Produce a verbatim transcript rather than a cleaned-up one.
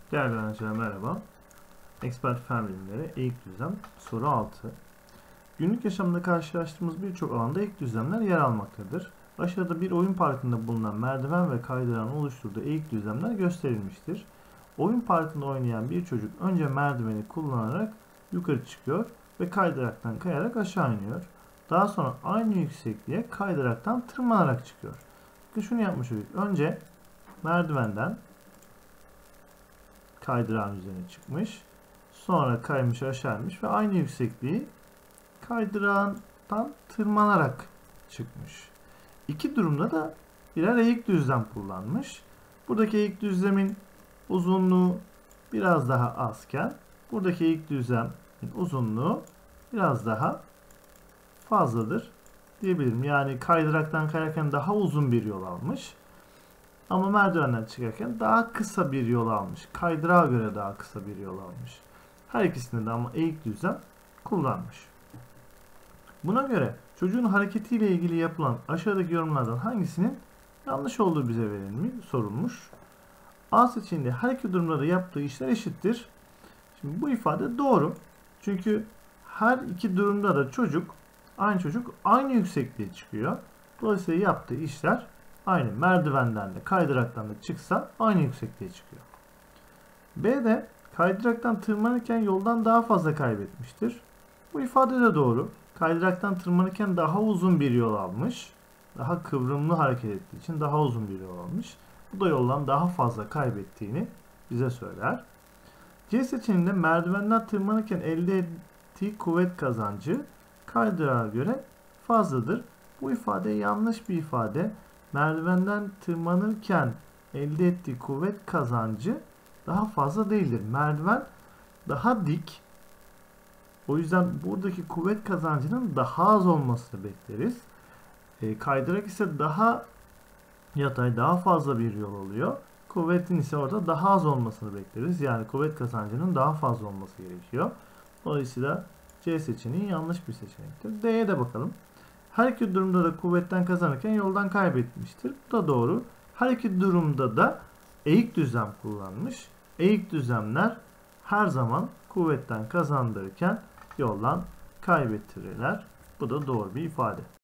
Değerli öğrenciler merhaba. Expert fen bilimleri eğik düzlem soru altı. Günlük yaşamda karşılaştığımız birçok alanda eğik düzlemler yer almaktadır. Aşağıda bir oyun parkında bulunan merdiven ve kaydıran oluşturduğu eğik düzlemler gösterilmiştir. Oyun parkında oynayan bir çocuk önce merdiveni kullanarak yukarı çıkıyor ve kaydıraktan kayarak aşağı iniyor. Daha sonra aynı yüksekliğe kaydıraktan tırmanarak çıkıyor. Şunu yapmış çocuk. Önce merdivenden kaydırağın üzerine çıkmış. Sonra kaymış aşağı inmiş ve aynı yüksekliği kaydırağından tırmanarak çıkmış. İki durumda da birer eğik düzlem kullanmış. Buradaki eğik düzlemin uzunluğu biraz daha azken buradaki eğik düzlemin uzunluğu biraz daha fazladır diyebilirim. Yani kaydıraktan kayarken daha uzun bir yol almış. Ama merdivenden çıkarken daha kısa bir yol almış. Kaydırağa göre daha kısa bir yol almış. Her ikisinde de ama eğik düzlem kullanmış. Buna göre çocuğun hareketiyle ilgili yapılan aşağıdaki yorumlardan hangisinin yanlış olduğu bize verilmiş, sorulmuş. A seçeneğinde her iki durumda da yaptığı işler eşittir. Şimdi bu ifade doğru. Çünkü her iki durumda da çocuk, aynı çocuk aynı yüksekliğe çıkıyor. Dolayısıyla yaptığı işler aynı. Merdivenden de kaydıraktan da çıksa aynı yüksekliğe çıkıyor. B'de kaydıraktan tırmanırken yoldan daha fazla kaybetmiştir. Bu ifade de doğru. Kaydıraktan tırmanırken daha uzun bir yol almış. Daha kıvrımlı hareket ettiği için daha uzun bir yol almış. Bu da yoldan daha fazla kaybettiğini bize söyler. C seçeneğinde merdivenden tırmanırken elde ettiği kuvvet kazancı kaydırağa göre fazladır. Bu ifade yanlış bir ifade. Merdivenden tırmanırken elde ettiği kuvvet kazancı daha fazla değildir. Merdiven daha dik. O yüzden buradaki kuvvet kazancının daha az olmasını bekleriz. E, kaydırak ise daha yatay, daha fazla bir yol oluyor. Kuvvetin ise orada daha az olmasını bekleriz. Yani kuvvet kazancının daha fazla olması gerekiyor. Dolayısıyla C seçeneği yanlış bir seçenektir. D'ye de bakalım. Her iki durumda da kuvvetten kazanırken yoldan kaybetmiştir. Bu da doğru. Her iki durumda da eğik düzlem kullanmış. Eğik düzlemler her zaman kuvvetten kazandırırken yoldan kaybettirirler. Bu da doğru bir ifade.